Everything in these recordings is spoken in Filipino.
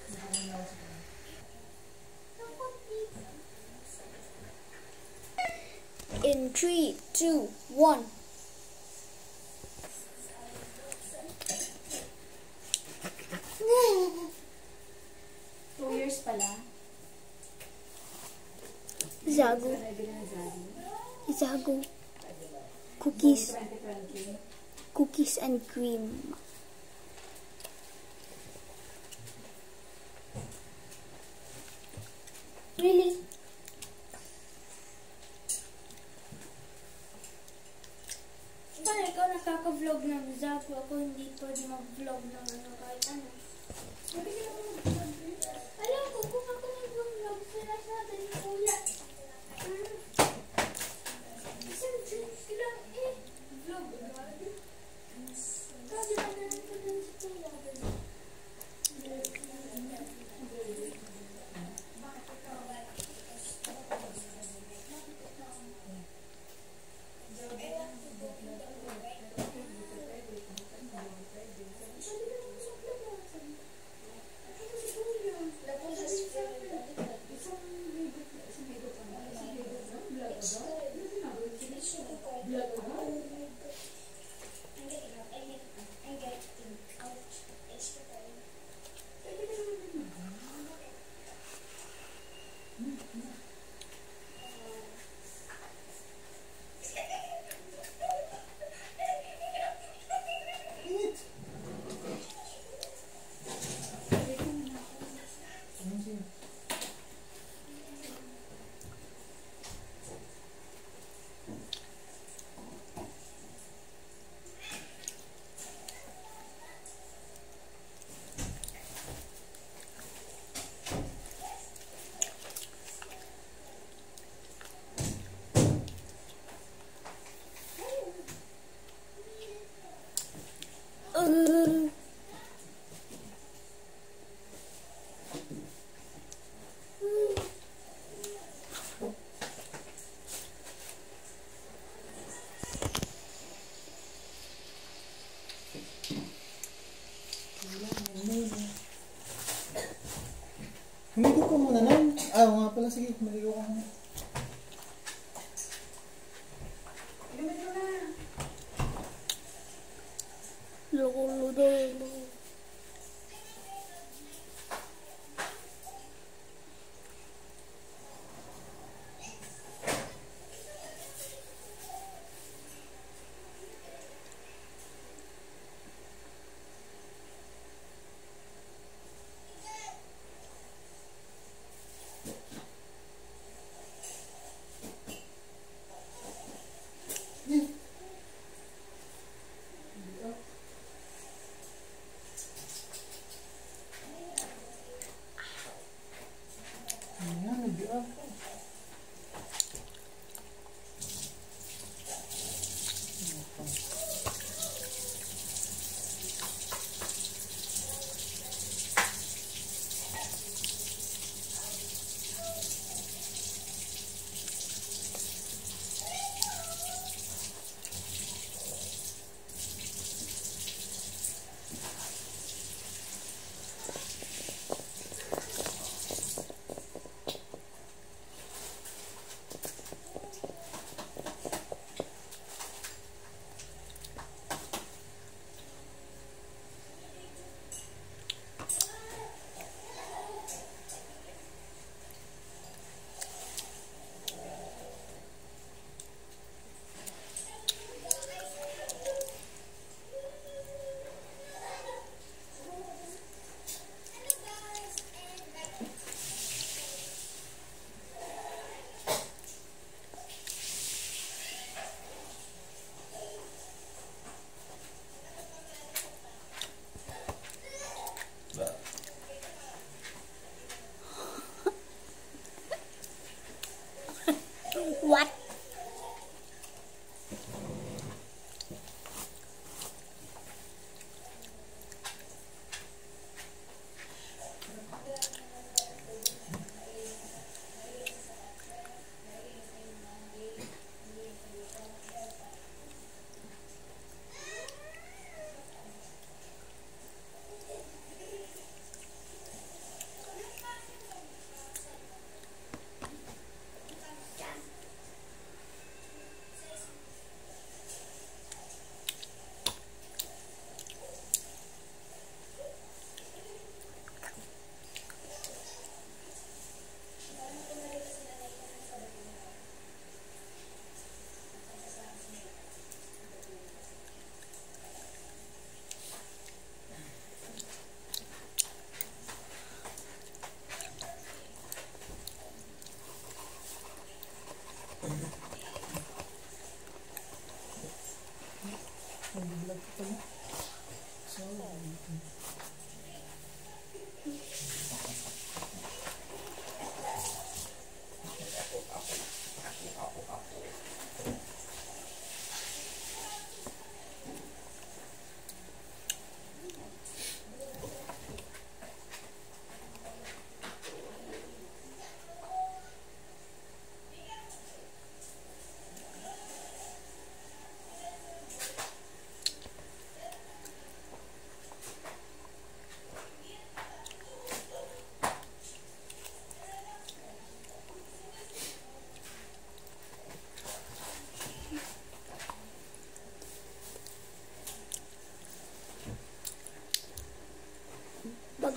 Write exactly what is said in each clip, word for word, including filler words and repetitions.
In three, two, one. Two years pala. Zago. Zago. Cookies. Cookies and cream. Really? Bakit ikaw nakaka-vlog ng Zago? Ako hindi pwede mag-vlog ng ano kahit ano. Alam ko, kung ako nag-vlog, sila sabi ni Kuya. Isang drinks lang eh. Vlog, grabe. Sabi na ganun ko dun sa Kuya. Humigo ko muna nun. Ah, nga pala. Sige, humigo ka muna. Loko, ludo, ludo. Ayan, nag-up.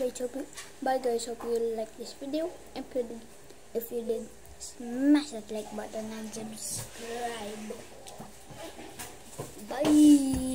guys, hope you, bye guys, hope you like this video. If you did, if you did, smash that like button and subscribe. Bye.